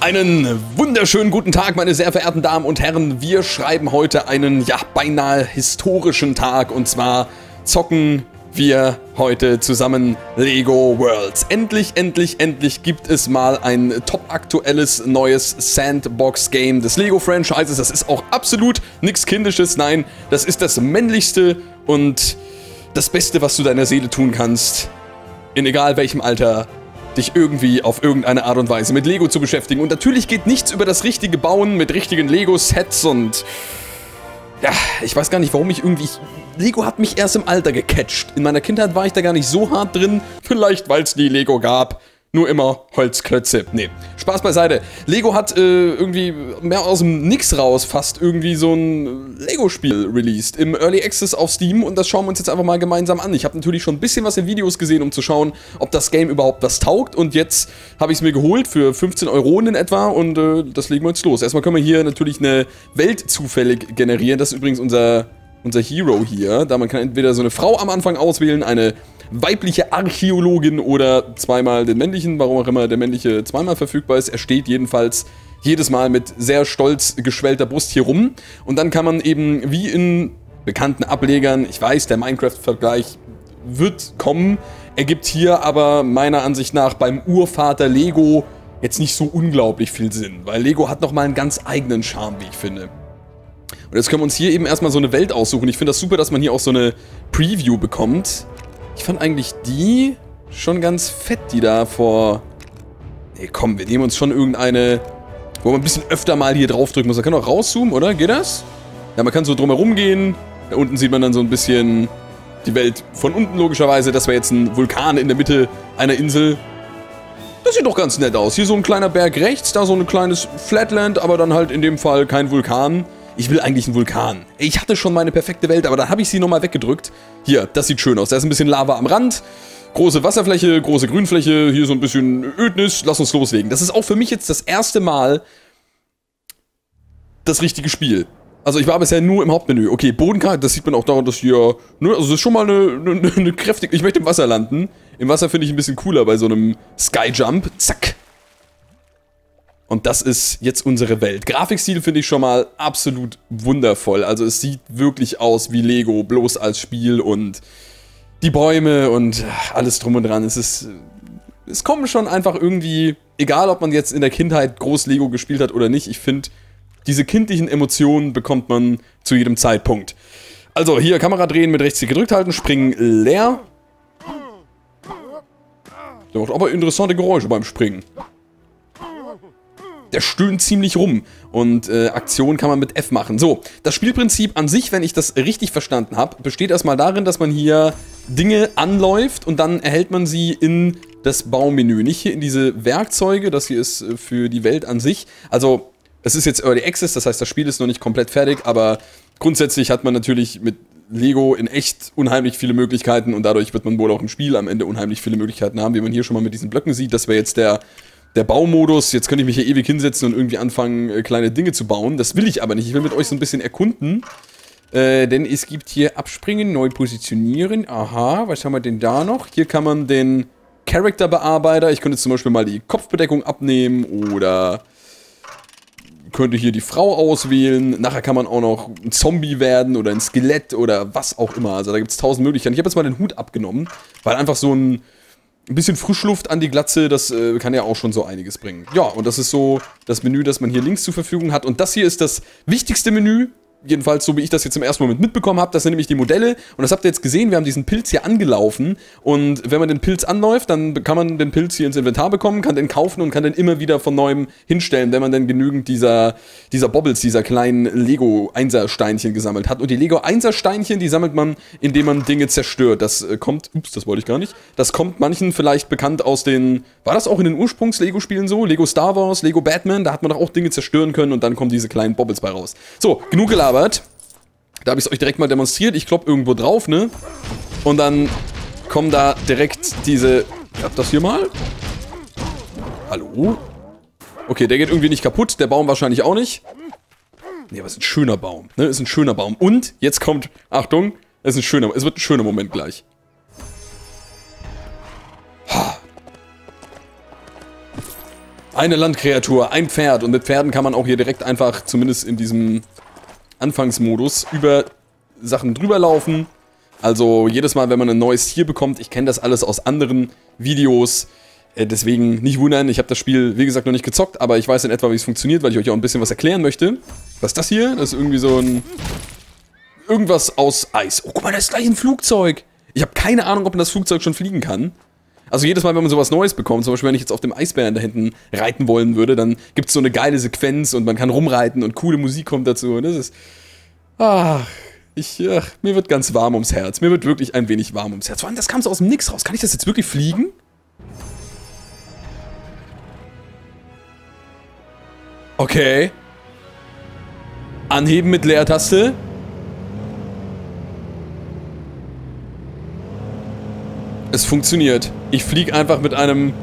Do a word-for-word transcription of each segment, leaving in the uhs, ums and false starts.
Einen wunderschönen guten Tag, meine sehr verehrten Damen und Herren. Wir schreiben heute einen, ja, beinahe historischen Tag. Und zwar zocken wir heute zusammen Lego Worlds. Endlich, endlich, endlich gibt es mal ein topaktuelles neues Sandbox-Game des Lego-Franchises. Das ist auch absolut nichts Kindisches. Nein, das ist das männlichste und das Beste, was du deiner Seele tun kannst. In egal welchem Alter, dich irgendwie auf irgendeine Art und Weise mit Lego zu beschäftigen. Und natürlich geht nichts über das richtige Bauen mit richtigen Lego-Sets und... Ja, ich weiß gar nicht, warum ich irgendwie... Ich, Lego hat mich erst im Alter gecatcht. In meiner Kindheit war ich da gar nicht so hart drin. Vielleicht, weil es nie Lego gab. Nur immer Holzklötze. Nee, Spaß beiseite. Lego hat äh, irgendwie mehr aus dem Nix raus fast irgendwie so ein Lego-Spiel released. Im Early Access auf Steam und das schauen wir uns jetzt einfach mal gemeinsam an. Ich habe natürlich schon ein bisschen was in Videos gesehen, um zu schauen, ob das Game überhaupt was taugt. Und jetzt habe ich es mir geholt für fünfzehn Euro in etwa und äh, das legen wir jetzt los. Erstmal können wir hier natürlich eine Welt zufällig generieren. Das ist übrigens unser, unser Hero hier. Da man kann entweder so eine Frau am Anfang auswählen, eine weibliche Archäologin oder zweimal den männlichen, warum auch immer der männliche zweimal verfügbar ist. Er steht jedenfalls jedes Mal mit sehr stolz geschwellter Brust hier rum. Und dann kann man eben wie in bekannten Ablegern, ich weiß, der Minecraft-Vergleich wird kommen, ergibt hier aber meiner Ansicht nach beim Urvater Lego jetzt nicht so unglaublich viel Sinn, weil Lego hat nochmal einen ganz eigenen Charme, wie ich finde. Und jetzt können wir uns hier eben erstmal so eine Welt aussuchen. Ich finde das super, dass man hier auch so eine Preview bekommt. Ich fand eigentlich die schon ganz fett, die da vor... Nee, komm, wir nehmen uns schon irgendeine, wo man ein bisschen öfter mal hier draufdrücken muss. Man kann auch rauszoomen, oder? Geht das? Ja, man kann so drumherum gehen. Da unten sieht man dann so ein bisschen die Welt von unten logischerweise. Das wäre jetzt ein Vulkan in der Mitte einer Insel. Das sieht doch ganz nett aus. Hier so ein kleiner Berg rechts, da so ein kleines Flatland, aber dann halt in dem Fall kein Vulkan. Ich will eigentlich einen Vulkan. Ich hatte schon meine perfekte Welt, aber dann habe ich sie nochmal weggedrückt. Hier, das sieht schön aus. Da ist ein bisschen Lava am Rand. Große Wasserfläche, große Grünfläche. Hier so ein bisschen Ödnis. Lass uns loslegen. Das ist auch für mich jetzt das erste Mal das richtige Spiel. Also ich war bisher nur im Hauptmenü. Okay, Bodenkarte, das sieht man auch daran, dass hier... Ne, also das ist schon mal eine, eine, eine kräftige... Ich möchte im Wasser landen. Im Wasser finde ich ein bisschen cooler bei so einem Skyjump. Zack. Und das ist jetzt unsere Welt. Grafikstil finde ich schon mal absolut wundervoll. Also es sieht wirklich aus wie Lego, bloß als Spiel und die Bäume und alles drum und dran. Es ist, es kommen schon einfach irgendwie, egal ob man jetzt in der Kindheit groß Lego gespielt hat oder nicht, ich finde, diese kindlichen Emotionen bekommt man zu jedem Zeitpunkt. Also hier Kamera drehen, mit Rechtsklick gedrückt halten, springen leer. Der macht aber interessante Geräusche beim Springen. Der stöhnt ziemlich rum und äh, Aktion kann man mit F machen. So, das Spielprinzip an sich, wenn ich das richtig verstanden habe, besteht erstmal darin, dass man hier Dinge anläuft und dann erhält man sie in das Baumenü. Nicht hier in diese Werkzeuge, das hier ist äh, für die Welt an sich. Also, es ist jetzt Early Access, das heißt, das Spiel ist noch nicht komplett fertig, aber grundsätzlich hat man natürlich mit Lego in echt unheimlich viele Möglichkeiten und dadurch wird man wohl auch im Spiel am Ende unheimlich viele Möglichkeiten haben, wie man hier schon mal mit diesen Blöcken sieht. Das wäre jetzt der... Der Baumodus, jetzt könnte ich mich hier ewig hinsetzen und irgendwie anfangen, äh, kleine Dinge zu bauen. Das will ich aber nicht. Ich will mit euch so ein bisschen erkunden. Äh, denn es gibt hier Abspringen, neu positionieren. Aha, was haben wir denn da noch? Hier kann man den Charakterbearbeiter, ich könnte jetzt zum Beispiel mal die Kopfbedeckung abnehmen oder könnte hier die Frau auswählen. Nachher kann man auch noch ein Zombie werden oder ein Skelett oder was auch immer. Also da gibt es tausend Möglichkeiten. Ich habe jetzt mal den Hut abgenommen, weil einfach so ein... Ein bisschen Frischluft an die Glatze, das äh, kann ja auch schon so einiges bringen. Ja, und das ist so das Menü, das man hier links zur Verfügung hat. Und das hier ist das wichtigste Menü. Jedenfalls, so wie ich das jetzt im ersten Moment mitbekommen habe, das sind nämlich die Modelle. Und das habt ihr jetzt gesehen, wir haben diesen Pilz hier angelaufen. Und wenn man den Pilz anläuft, dann kann man den Pilz hier ins Inventar bekommen, kann den kaufen und kann den immer wieder von Neuem hinstellen, wenn man dann genügend dieser, dieser Bobbles, dieser kleinen Lego-Einser-Steinchen gesammelt hat. Und die Lego-Einser-Steinchen, die sammelt man, indem man Dinge zerstört. Das äh, kommt, ups, das wollte ich gar nicht, das kommt manchen vielleicht bekannt aus den, war das auch in den Ursprungs-Lego-Spielen so? Lego Star Wars, Lego Batman, da hat man doch auch Dinge zerstören können und dann kommen diese kleinen Bobbles bei raus. So, genug gelabert. Da habe ich es euch direkt mal demonstriert. Ich klopp irgendwo drauf, ne? Und dann kommen da direkt diese... Klappt das hier mal? Hallo? Okay, der geht irgendwie nicht kaputt. Der Baum wahrscheinlich auch nicht. Ne, aber es ist ein schöner Baum. Ne, ist ein schöner Baum. Und jetzt kommt... Achtung, es ist ein schöner... Es wird ein schöner Moment gleich. Eine Landkreatur, ein Pferd. Und mit Pferden kann man auch hier direkt einfach, zumindest in diesem Anfangsmodus, über Sachen drüber laufen. Also jedes Mal, wenn man ein neues Tier bekommt, ich kenne das alles aus anderen Videos, äh, deswegen nicht wundern, ich habe das Spiel, wie gesagt, noch nicht gezockt, aber ich weiß in etwa, wie es funktioniert, weil ich euch auch ein bisschen was erklären möchte. Was ist das hier? Das ist irgendwie so ein... Irgendwas aus Eis. Oh, guck mal, das ist gleich ein Flugzeug. Ich habe keine Ahnung, ob man das Flugzeug schon fliegen kann. Also jedes Mal, wenn man sowas Neues bekommt, zum Beispiel, wenn ich jetzt auf dem Eisbären da hinten reiten wollen würde, dann gibt es so eine geile Sequenz und man kann rumreiten und coole Musik kommt dazu. Und das ist... Ach, ich, ach, mir wird ganz warm ums Herz. Mir wird wirklich ein wenig warm ums Herz. Vor allem, das kam so aus dem Nix raus. Kann ich das jetzt wirklich fliegen? Okay. Anheben mit Leertaste. Es funktioniert. Ich fliege einfach mit einem...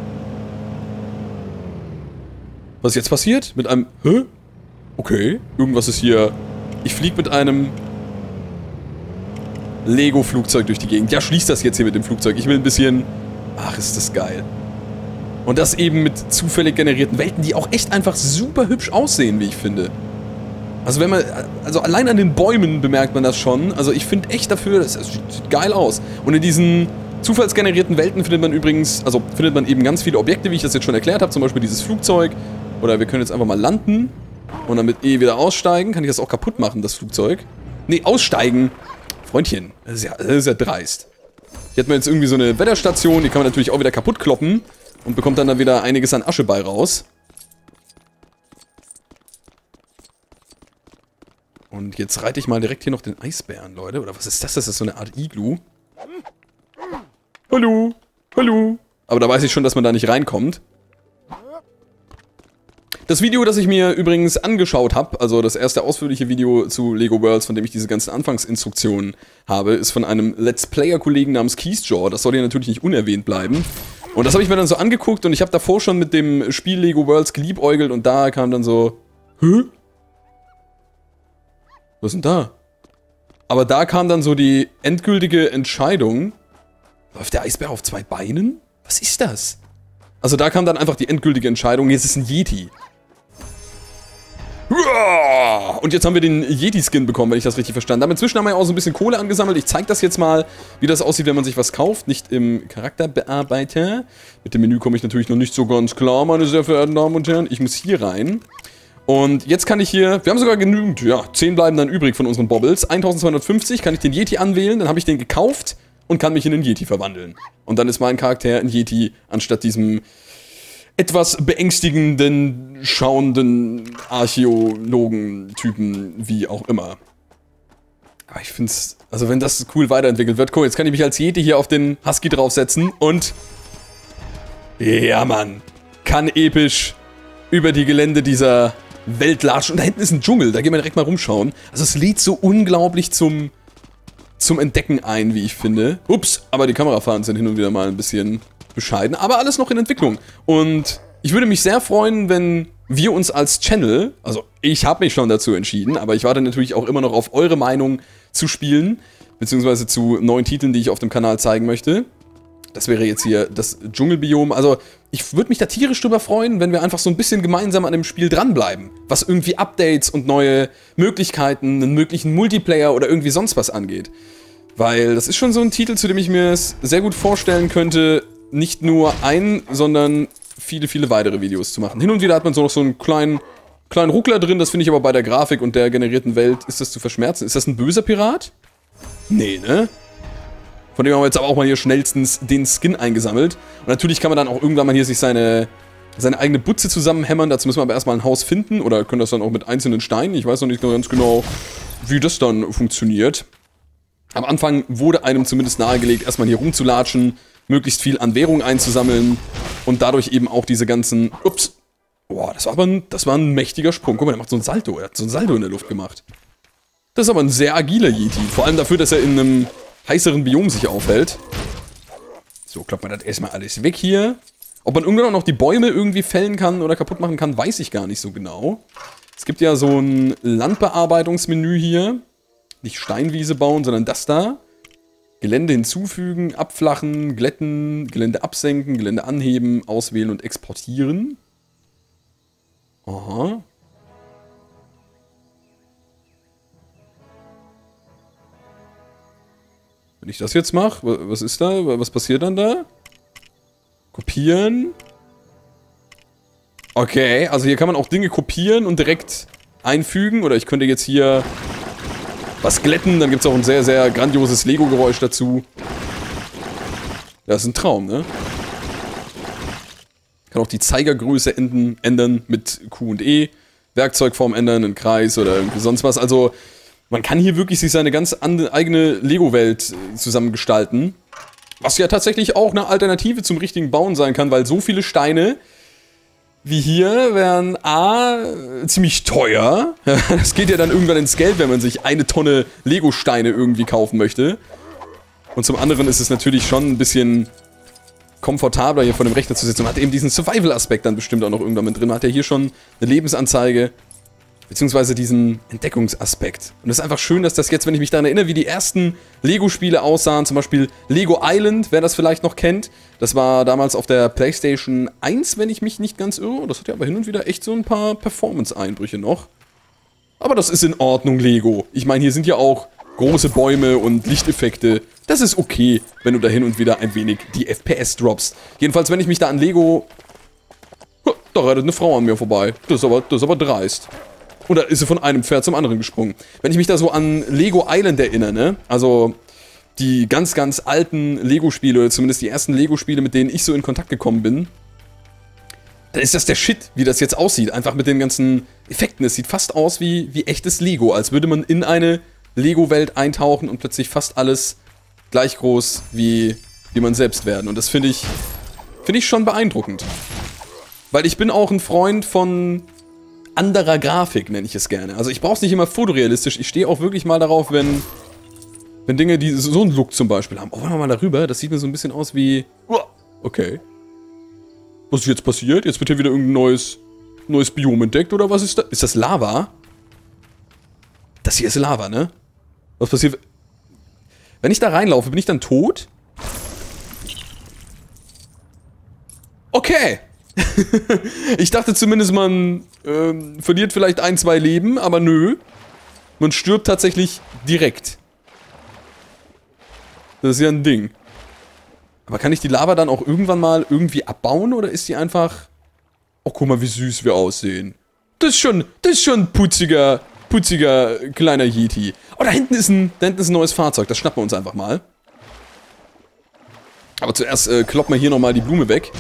Was ist jetzt passiert? Mit einem... Hä? Okay. Irgendwas ist hier... Ich fliege mit einem... Lego-Flugzeug durch die Gegend. Ja, schließt das jetzt hier mit dem Flugzeug. Ich will ein bisschen... Ach, ist das geil. Und das eben mit zufällig generierten Welten, die auch echt einfach super hübsch aussehen, wie ich finde. Also wenn man... Also allein an den Bäumen bemerkt man das schon. Also ich finde echt dafür... Das sieht geil aus. Und in diesen... zufallsgenerierten Welten findet man übrigens, also findet man eben ganz viele Objekte, wie ich das jetzt schon erklärt habe, zum Beispiel dieses Flugzeug. Oder wir können jetzt einfach mal landen und dann mit E wieder aussteigen. Kann ich das auch kaputt machen, das Flugzeug? Ne, aussteigen. Freundchen, das ist ja, das ist ja dreist. Hier hat man jetzt irgendwie so eine Wetterstation, die kann man natürlich auch wieder kaputt kloppen und bekommt dann da wieder einiges an Asche bei raus. Und jetzt reite ich mal direkt hier noch den Eisbären, Leute. Oder was ist das? Das ist so eine Art Iglu. Hallo, hallo. Aber da weiß ich schon, dass man da nicht reinkommt. Das Video, das ich mir übrigens angeschaut habe, also das erste ausführliche Video zu Lego Worlds, von dem ich diese ganzen Anfangsinstruktionen habe, ist von einem Let's Player-Kollegen namens Keysjaw. Das soll hier natürlich nicht unerwähnt bleiben. Und das habe ich mir dann so angeguckt und ich habe davor schon mit dem Spiel Lego Worlds geliebäugelt und da kam dann so... Hä? Was ist denn da? Aber da kam dann so die endgültige Entscheidung... Läuft der Eisbär auf zwei Beinen? Was ist das? Also da kam dann einfach die endgültige Entscheidung, jetzt ist ein Yeti. Und jetzt haben wir den Yeti-Skin bekommen, wenn ich das richtig verstanden habe. Inzwischen haben wir ja auch so ein bisschen Kohle angesammelt. Ich zeige das jetzt mal, wie das aussieht, wenn man sich was kauft. Nicht im Charakterbearbeiter. Mit dem Menü komme ich natürlich noch nicht so ganz klar, meine sehr verehrten Damen und Herren. Ich muss hier rein. Und jetzt kann ich hier, wir haben sogar genügend, ja, zehn bleiben dann übrig von unseren Bobbles. eintausendzweihundertfünfzig kann ich den Yeti anwählen, dann habe ich den gekauft. Und kann mich in einen Yeti verwandeln. Und dann ist mein Charakter ein Yeti, anstatt diesem etwas beängstigenden, schauenden Archäologen-Typen, wie auch immer. Aber ich finde es, also wenn das cool weiterentwickelt wird, cool, jetzt kann ich mich als Yeti hier auf den Husky draufsetzen und... Ja, Mann. Kann episch über die Gelände dieser Welt latschen. Und da hinten ist ein Dschungel, da gehen wir direkt mal rumschauen. Also es lädt so unglaublich zum... zum Entdecken ein, wie ich finde. Ups, aber die Kamerafahrten sind hin und wieder mal ein bisschen bescheiden, aber alles noch in Entwicklung. Und ich würde mich sehr freuen, wenn wir uns als Channel, also ich habe mich schon dazu entschieden, aber ich warte natürlich auch immer noch auf eure Meinung zu Spielen, beziehungsweise zu neuen Titeln, die ich auf dem Kanal zeigen möchte. Das wäre jetzt hier das Dschungelbiom. Also ich würde mich da tierisch drüber freuen, wenn wir einfach so ein bisschen gemeinsam an dem Spiel dranbleiben. Was irgendwie Updates und neue Möglichkeiten, einen möglichen Multiplayer oder irgendwie sonst was angeht. Weil das ist schon so ein Titel, zu dem ich mir es sehr gut vorstellen könnte, nicht nur ein, sondern viele, viele weitere Videos zu machen. Hin und wieder hat man so noch so einen kleinen, kleinen Ruckler drin, das finde ich aber bei der Grafik und der generierten Welt ist das zu verschmerzen. Ist das ein böser Pirat? Nee, ne? Von dem haben wir jetzt aber auch mal hier schnellstens den Skin eingesammelt. Und natürlich kann man dann auch irgendwann mal hier sich seine, seine eigene Butze zusammenhämmern. Dazu müssen wir aber erstmal ein Haus finden. Oder können das dann auch mit einzelnen Steinen. Ich weiß noch nicht ganz genau, wie das dann funktioniert. Am Anfang wurde einem zumindest nahegelegt, erstmal hier rumzulatschen, möglichst viel an Währung einzusammeln. Und dadurch eben auch diese ganzen... Ups. Boah, das war aber ein, das war ein mächtiger Sprung. Guck mal, der macht so ein Salto. Er hat so ein Salto in der Luft gemacht. Das ist aber ein sehr agiler Yeti. Vor allem dafür, dass er in einem... heißeren Biom sich aufhält. So, klappt man das erstmal alles weg hier. Ob man irgendwann auch noch die Bäume irgendwie fällen kann oder kaputt machen kann, weiß ich gar nicht so genau. Es gibt ja so ein Landbearbeitungsmenü hier. Nicht Steinwiese bauen, sondern das da. Gelände hinzufügen, abflachen, glätten, Gelände absenken, Gelände anheben, auswählen und exportieren. Aha. Wenn ich das jetzt mache, was ist da? Was passiert dann da? Kopieren. Okay, also hier kann man auch Dinge kopieren und direkt einfügen. Oder ich könnte jetzt hier was glätten. Dann gibt es auch ein sehr, sehr grandioses Lego-Geräusch dazu. Das ist ein Traum, ne? Kann auch die Zeigergröße enden, ändern mit Q und E. Werkzeugform ändern, einen Kreis oder irgendwie sonst was. Also man kann hier wirklich sich seine ganz eigene Lego-Welt zusammengestalten. Was ja tatsächlich auch eine Alternative zum richtigen Bauen sein kann, weil so viele Steine wie hier wären A, ziemlich teuer. Das geht ja dann irgendwann ins Geld, wenn man sich eine Tonne Lego-Steine irgendwie kaufen möchte. Und zum anderen ist es natürlich schon ein bisschen komfortabler, hier vor dem Rechner zu sitzen. Man hat eben diesen Survival-Aspekt dann bestimmt auch noch irgendwann mit drin. Man hat ja hier schon eine Lebensanzeige, beziehungsweise diesen Entdeckungsaspekt. Und es ist einfach schön, dass das jetzt, wenn ich mich daran erinnere, wie die ersten Lego-Spiele aussahen, zum Beispiel Lego Island, wer das vielleicht noch kennt. Das war damals auf der PlayStation eins, wenn ich mich nicht ganz irre. Das hat ja aber hin und wieder echt so ein paar Performance-Einbrüche noch. Aber das ist in Ordnung, Lego. Ich meine, hier sind ja auch große Bäume und Lichteffekte. Das ist okay, wenn du da hin und wieder ein wenig die F P S droppst. Jedenfalls, wenn ich mich da an Lego... Da reitet eine Frau an mir vorbei. Das ist aber, das ist aber dreist. Oder ist sie von einem Pferd zum anderen gesprungen? Wenn ich mich da so an Lego Island erinnere, ne? Also die ganz, ganz alten Lego-Spiele, oder zumindest die ersten Lego-Spiele, mit denen ich so in Kontakt gekommen bin, dann ist das der Shit, wie das jetzt aussieht. Einfach mit den ganzen Effekten. Es sieht fast aus wie, wie echtes Lego, als würde man in eine Lego-Welt eintauchen und plötzlich fast alles gleich groß wie, wie man selbst werden. Und das finde ich, finde ich schon beeindruckend. Weil ich bin auch ein Freund von anderer Grafik, nenne ich es gerne. Also ich brauche es nicht immer fotorealistisch. Ich stehe auch wirklich mal darauf, wenn, wenn Dinge, die so einen Look zum Beispiel haben. Oh, wollen wir mal darüber? Das sieht mir so ein bisschen aus wie... Okay. Was ist jetzt passiert? Jetzt wird hier wieder irgendein neues, neues Biom entdeckt, oder was ist das? Ist das Lava? Das hier ist Lava, ne? Was passiert? Wenn ich da reinlaufe, bin ich dann tot? Okay. Ich dachte zumindest, man ähm, verliert vielleicht ein, zwei Leben, aber nö. Man stirbt tatsächlich direkt. Das ist ja ein Ding. Aber kann ich die Lava dann auch irgendwann mal irgendwie abbauen, oder ist die einfach... Oh, guck mal, wie süß wir aussehen. Das ist schon, das ist schon ein putziger, putziger kleiner Yeti. Oh, da hinten ist ein, da hinten ist ein neues Fahrzeug. Das schnappen wir uns einfach mal. Aber zuerst äh, kloppen wir hier nochmal die Blume weg.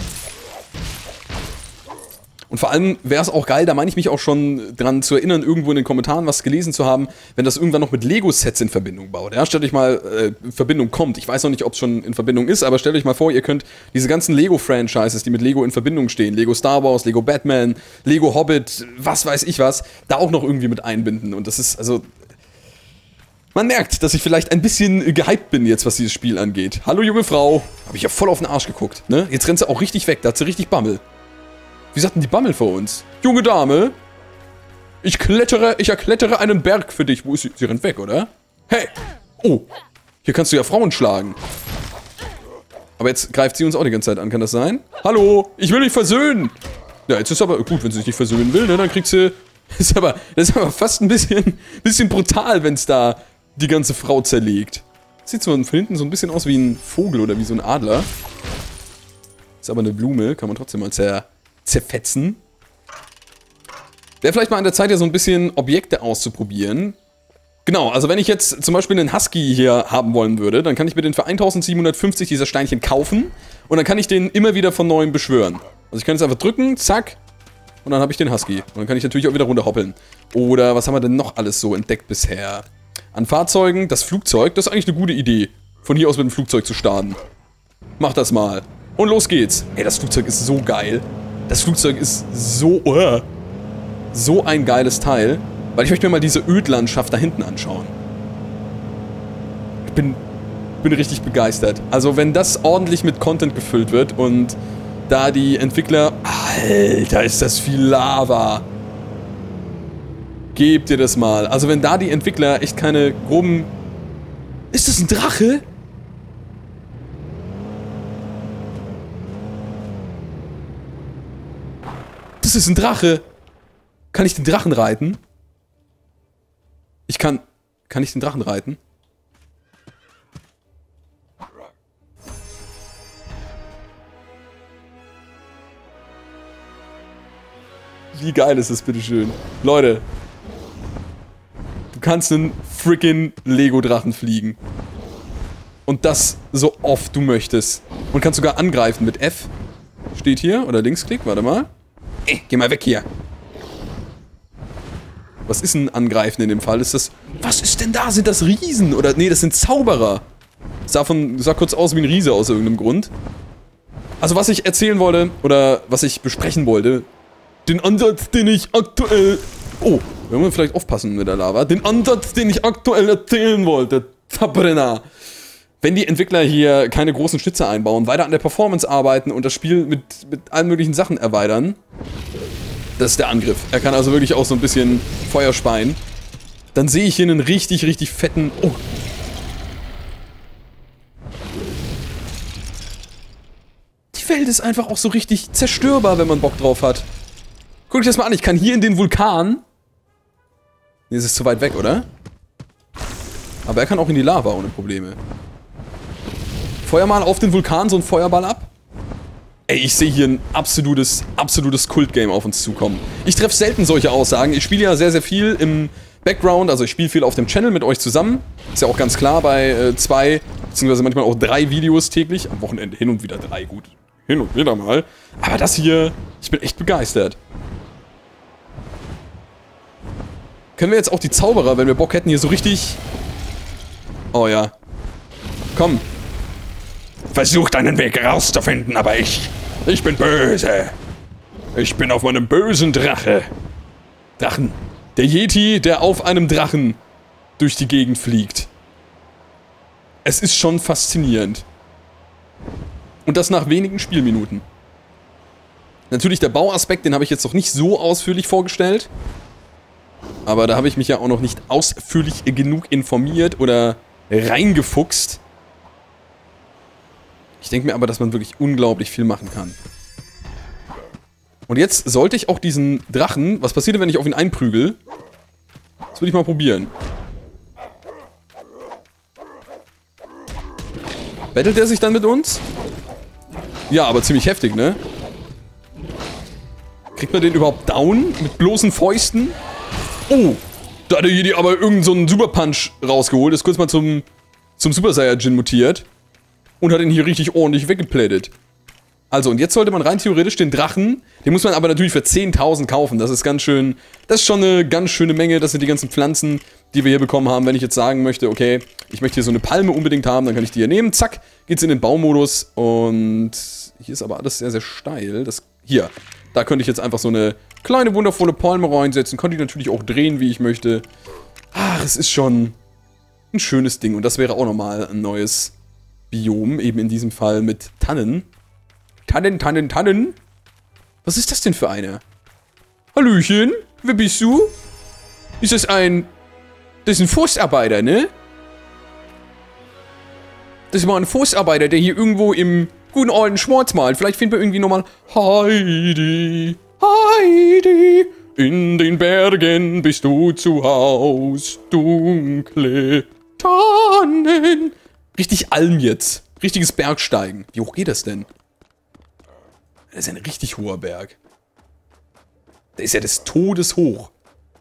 Und vor allem wäre es auch geil, da meine ich mich auch schon dran zu erinnern, irgendwo in den Kommentaren was gelesen zu haben, wenn das irgendwann noch mit Lego-Sets in Verbindung baut. Ja, stellt euch mal, äh, Verbindung kommt. Ich weiß noch nicht, ob es schon in Verbindung ist, aber stellt euch mal vor, ihr könnt diese ganzen Lego-Franchises, die mit Lego in Verbindung stehen, Lego Star Wars, Lego Batman, Lego Hobbit, was weiß ich was, da auch noch irgendwie mit einbinden. Und das ist, also... Man merkt, dass ich vielleicht ein bisschen gehypt bin jetzt, was dieses Spiel angeht. Hallo, junge Frau. Habe ich ja voll auf den Arsch geguckt, ne? Jetzt rennt sie auch richtig weg, da hat sie richtig Bammel. Wie sagten die Bammel vor uns? Junge Dame, ich klettere, ich erklettere einen Berg für dich. Wo ist sie? Sie rennt weg, oder? Hey! Oh, hier kannst du ja Frauen schlagen. Aber jetzt greift sie uns auch die ganze Zeit an, kann das sein? Hallo, ich will mich versöhnen! Ja, jetzt ist aber gut, wenn sie sich nicht versöhnen will, ne, dann kriegt sie... Das ist aber, das ist aber fast ein bisschen, bisschen brutal, wenn es da die ganze Frau zerlegt. Sieht so von hinten so ein bisschen aus wie ein Vogel oder wie so ein Adler. Ist aber eine Blume, kann man trotzdem mal zer... zerfetzen. Wäre vielleicht mal an der Zeit, ja so ein bisschen Objekte auszuprobieren. Genau, also wenn ich jetzt zum Beispiel einen Husky hier haben wollen würde, dann kann ich mir den für eintausendsiebenhundertfünfzig dieser Steinchen kaufen und dann kann ich den immer wieder von neuem beschwören. Also ich kann jetzt einfach drücken, zack, und dann habe ich den Husky. Und dann kann ich natürlich auch wieder runterhoppeln. Oder was haben wir denn noch alles so entdeckt bisher? An Fahrzeugen, das Flugzeug, das ist eigentlich eine gute Idee, von hier aus mit dem Flugzeug zu starten. Mach das mal. Und los geht's. Ey, das Flugzeug ist so geil. Das Flugzeug ist so... Uh, so ein geiles Teil. Weil ich möchte mir mal diese Ödlandschaft da hinten anschauen. Ich bin, bin richtig begeistert. Also wenn das ordentlich mit Content gefüllt wird und da die Entwickler... Alter, ist das viel Lava. Gebt ihr das mal. Also wenn da die Entwickler echt keine groben... Ist das ein Drache? Das ist ein Drache. Kann ich den Drachen reiten? Ich kann... Kann ich den Drachen reiten? Wie geil ist das, bitteschön? Leute. Du kannst einen freaking Lego-Drachen fliegen. Und das so oft du möchtest. Und kannst sogar angreifen mit F. Steht hier. Oder Linksklick, warte mal. Äh, geh mal weg hier. Was ist ein Angreifen in dem Fall? Ist das... Was ist denn da? Sind das Riesen? Oder... Nee, das sind Zauberer. Sah, von, sah kurz aus wie ein Riese aus irgendeinem Grund. Also was ich erzählen wollte, oder was ich besprechen wollte, den Ansatz, den ich aktuell... Oh, wir müssen vielleicht aufpassen mit der Lava. Den Ansatz, den ich aktuell erzählen wollte. Verbrenner. Wenn die Entwickler hier keine großen Schnitzer einbauen, weiter an der Performance arbeiten und das Spiel mit, mit allen möglichen Sachen erweitern, das ist der Angriff. Er kann also wirklich auch so ein bisschen Feuer speien. Dann sehe ich hier einen richtig, richtig fetten... Oh. Die Welt ist einfach auch so richtig zerstörbar, wenn man Bock drauf hat. Guck dich das mal an, ich kann hier in den Vulkan... Nee, es ist zu weit weg, oder? Aber er kann auch in die Lava ohne Probleme. Feuer mal auf den Vulkan so einen Feuerball ab. Ey, ich sehe hier ein absolutes, absolutes Kult-Game auf uns zukommen. Ich treffe selten solche Aussagen. Ich spiele ja sehr, sehr viel im Background. Also ich spiele viel auf dem Channel mit euch zusammen. Ist ja auch ganz klar bei äh, zwei, beziehungsweise manchmal auch drei Videos täglich. Am Wochenende hin und wieder drei, gut. Hin und wieder mal. Aber das hier, ich bin echt begeistert. Können wir jetzt auch die Zauberer, wenn wir Bock hätten, hier so richtig... Oh ja. Komm. Versucht einen Weg rauszufinden, aber ich... Ich bin böse. Ich bin auf meinem bösen Drache. Drachen. Der Yeti, der auf einem Drachen durch die Gegend fliegt. Es ist schon faszinierend. Und das nach wenigen Spielminuten. Natürlich der Bauaspekt, den habe ich jetzt noch nicht so ausführlich vorgestellt. Aber da habe ich mich ja auch noch nicht ausführlich genug informiert oder reingefuchst. Ich denke mir aber, dass man wirklich unglaublich viel machen kann. Und jetzt sollte ich auch diesen Drachen... Was passiert denn, wenn ich auf ihn einprügel? Das will ich mal probieren. Battelt er sich dann mit uns? Ja, aber ziemlich heftig, ne? Kriegt man den überhaupt down? Mit bloßen Fäusten? Oh! Da hat der Jedi aber irgendeinen so einen Super Punch rausgeholt. Ist kurz mal zum, zum Super Saiyajin mutiert. Und hat ihn hier richtig ordentlich weggeplättet. Also, und jetzt sollte man rein theoretisch den Drachen, den muss man aber natürlich für zehntausend kaufen. Das ist ganz schön, das ist schon eine ganz schöne Menge. Das sind die ganzen Pflanzen, die wir hier bekommen haben. Wenn ich jetzt sagen möchte, okay, ich möchte hier so eine Palme unbedingt haben, dann kann ich die hier nehmen. Zack, geht's in den Baumodus. Und hier ist aber alles sehr, sehr steil. Das, hier, da könnte ich jetzt einfach so eine kleine, wundervolle Palme reinsetzen. Könnte ich natürlich auch drehen, wie ich möchte. Ach, es ist schon ein schönes Ding. Und das wäre auch nochmal ein neues Biom, eben in diesem Fall mit Tannen. Tannen, Tannen, Tannen. Was ist das denn für eine? Hallöchen, wer bist du? Ist das ein... Das ist ein Forstarbeiter, ne? Das ist mal ein Forstarbeiter, der hier irgendwo im guten alten Schwarzwald. Vielleicht finden wir irgendwie nochmal... Heidi, Heidi, in den Bergen bist du zu Haus, dunkle Tannen. Richtig Alm jetzt. Richtiges Bergsteigen. Wie hoch geht das denn? Das ist ein richtig hoher Berg. Der ist ja des Todes hoch.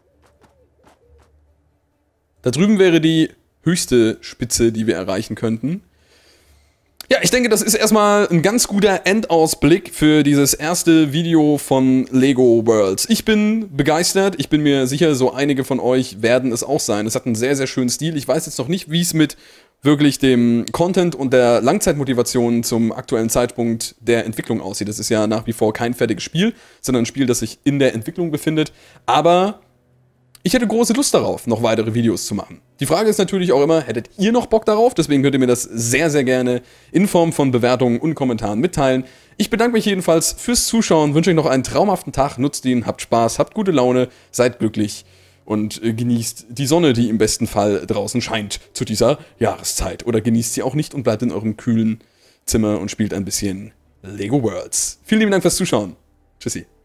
Da drüben wäre die höchste Spitze, die wir erreichen könnten. Ja, ich denke, das ist erstmal ein ganz guter Endausblick für dieses erste Video von Lego Worlds. Ich bin begeistert. Ich bin mir sicher, so einige von euch werden es auch sein. Es hat einen sehr, sehr schönen Stil. Ich weiß jetzt noch nicht, wie es mit wirklich dem Content und der Langzeitmotivation zum aktuellen Zeitpunkt der Entwicklung aussieht. Das ist ja nach wie vor kein fertiges Spiel, sondern ein Spiel, das sich in der Entwicklung befindet. Aber ich hätte große Lust darauf, noch weitere Videos zu machen. Die Frage ist natürlich auch immer, hättet ihr noch Bock darauf? Deswegen könnt ihr mir das sehr, sehr gerne in Form von Bewertungen und Kommentaren mitteilen. Ich bedanke mich jedenfalls fürs Zuschauen, wünsche euch noch einen traumhaften Tag, nutzt ihn, habt Spaß, habt gute Laune, seid glücklich. Und äh, genießt die Sonne, die im besten Fall draußen scheint zu dieser Jahreszeit. Oder genießt sie auch nicht und bleibt in eurem kühlen Zimmer und spielt ein bisschen Lego Worlds. Vielen lieben Dank fürs Zuschauen. Tschüssi.